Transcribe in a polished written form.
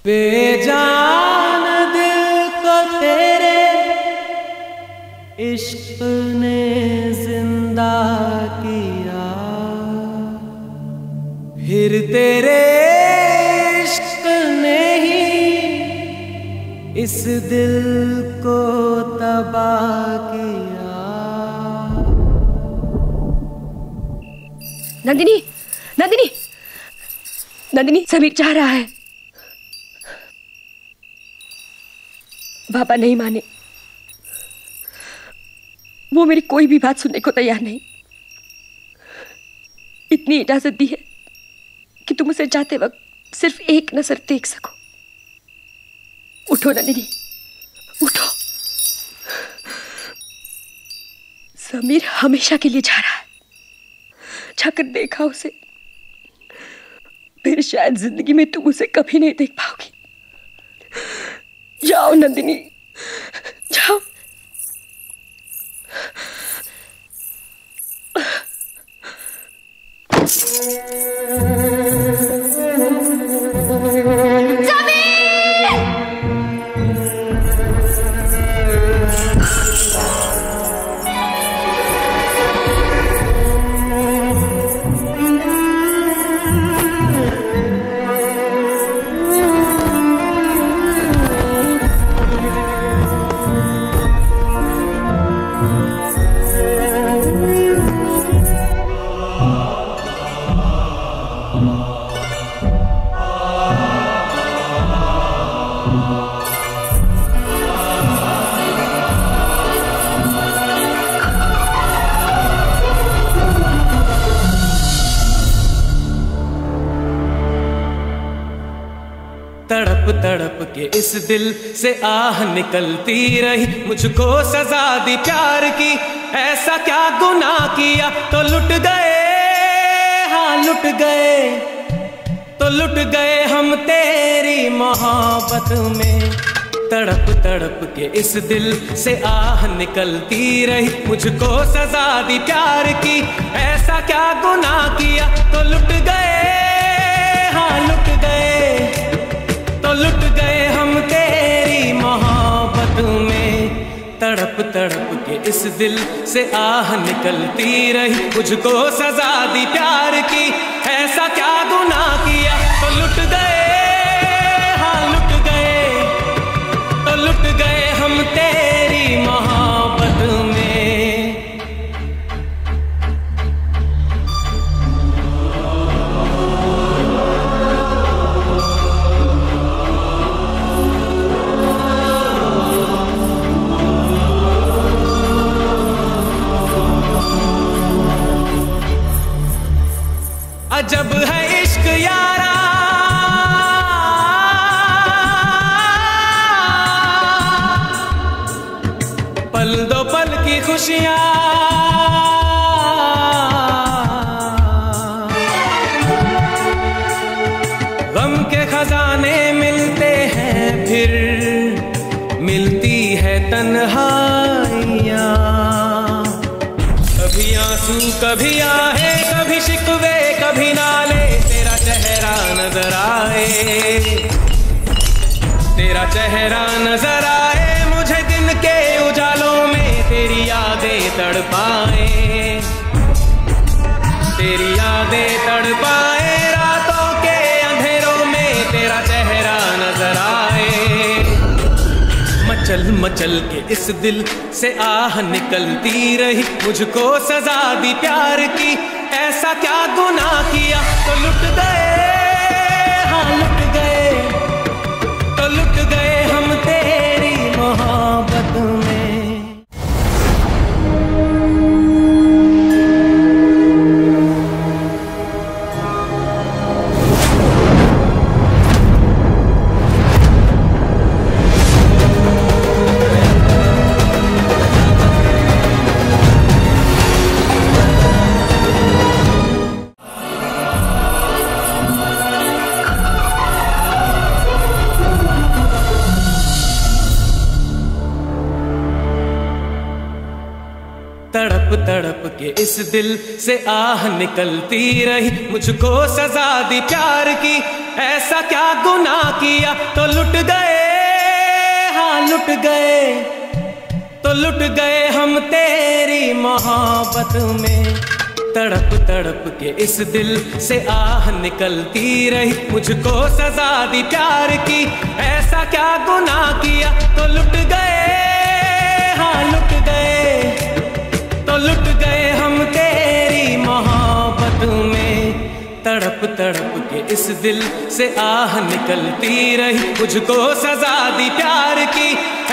बेजान दिल को तेरे इश्क ने जिंदा किया, फिर तेरे इश्क ने ही इस दिल को तबाह किया। नंदिनी, नंदिनी, नंदिनी, समीर जा रहा है। पापा नहीं माने, वो मेरी कोई भी बात सुनने को तैयार नहीं। इतनी इजाजत दी है कि तुम उसे जाते वक्त सिर्फ एक नजर देख सको। उठो नंदिनी, उठो। समीर हमेशा के लिए जा रहा है। जाकर देखा उसे, फिर शायद जिंदगी में तुम उसे कभी नहीं देख पाओगी। जाओ नंदिनी, जाओ। तड़प तड़प के इस दिल से आह निकलती रही, मुझको सजा दी प्यार की। ऐसा क्या गुनाह किया तो लुट गए, हाँ लुट गए, तो लुट गए हम तेरी मोहब्बत में। तड़प तड़प के इस दिल से आह निकलती रही, मुझको सजा दी प्यार की। ऐसा क्या गुनाह किया तो लुट गए, हाँ लुट गए, तो लुट गए हम तेरी मोहब्बत में। तड़प तड़प के इस दिल से आह निकलती रही, मुझको सजा दी प्यार की। ऐसा क्या गुनाह किया तो लुट गए, हाँ लुट गए, तो लुट गए हम तेरी मोहब्बत में। अजब है इश्क यारा, पल दो पल की खुशियां, गम के खजाने मिलते हैं, फिर मिलती है तन्हाइयां। कभी आंसू कभी आहे, कभी शिकवे कभी नाले, तेरा चेहरा नजर आए, तेरा चेहरा नजर आए मुझे दिन के उजालों में। तेरी यादें तड़पाए, तेरी यादें तड़पाए, रातों के अंधेरों में तेरा चेहरा नजर आए। मचल मचल के इस दिल से आह निकलती रही, मुझको सजा दी प्यार की। ऐसा क्या गुनाह किया तो लुट गए, हाँ लुट गए, तो लुट गए हम तेरी मोहब्बत में। तड़प तड़प के इस दिल से आह निकलती रही, मुझको सजा दी प्यार की। ऐसा क्या गुनाह किया तो लुट गए, हाँ लुट गए, तो लुट गए हम तेरी मोहब्बत में। तड़प तड़प के इस दिल से आह निकलती रही, मुझको सजा दी प्यार की, ऐसा क्या गुनाह किया तो लुट गए, हाँ लुट गए, तो लुट गए हम तेरी मोहब्बत में। तड़प तड़प के इस दिल से आह निकलती रही, मुझको सजा दी प्यार की,